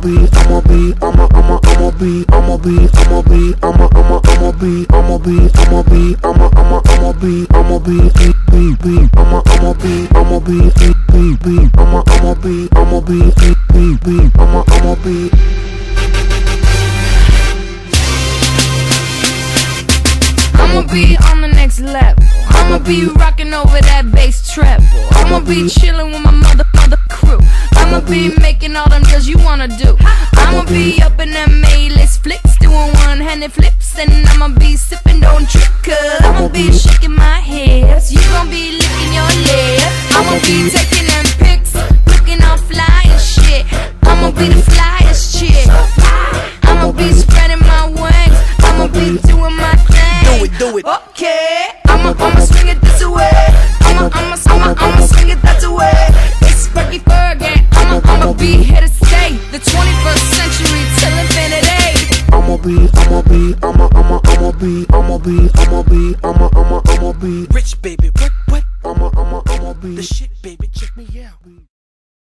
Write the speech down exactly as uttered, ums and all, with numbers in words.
be, I'ma be, I'ma, I'ma, I'ma be, I'ma be, I'ma be, I'ma, I'ma, I'ma be, I'ma be, I'ma be, I'ma, I'ma, I'ma be, I'ma be, be, be, be, I'ma, I'ma be, I'ma be, be, be, be, I'ma, I'ma be, I'ma be, be, be, be, I'ma, I'ma be. I'ma be on the next level. I'ma be rocking over that bass treble. I'ma be chilling with my mother, mother crew. I'ma be making all them deals you wanna do. I'ma be up in them A-list flicks, doing one-handed flips, and I'ma be sipping, don't trip, cause I'ma be shaking my hips. You gon' be licking your lips. I'ma be taking them pics, looking all fly and shit. I'ma be the flyest chick. I'ma be spreading my wings. I'ma be doing my thing. Do it, do it. Okay, I'ma, I'ma swing it this way. I'ma, I'ma, I'ma, I'ma swing it that way. It's Fergie Fergie. I'ma, I'ma be here to stay. The twenty-first century till infinity. I'ma be, I'ma be, I'ma, I'ma, I'ma be, I'ma be, I'ma be, I'ma, I'ma, I'ma be Rich baby, what?